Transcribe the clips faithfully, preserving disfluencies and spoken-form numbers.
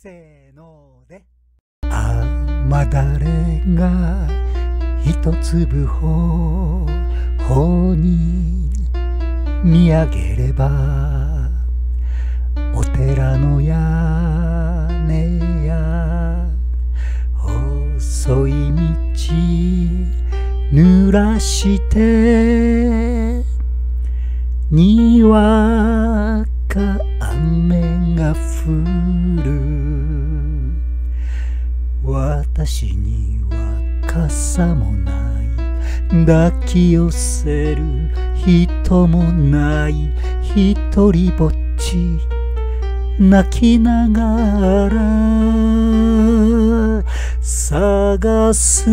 せーので。雨だれが一粒ほほに見上げれば、お寺の屋根や細い道濡らしてにわか雨が降る。私には傘もない、抱き寄せる人もない、ひとりぼっち泣きながら探す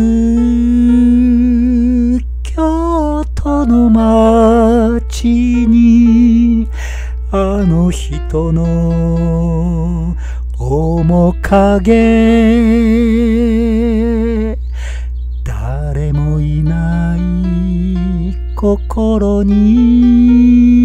京都の街に、あの人の面影、誰もいない心に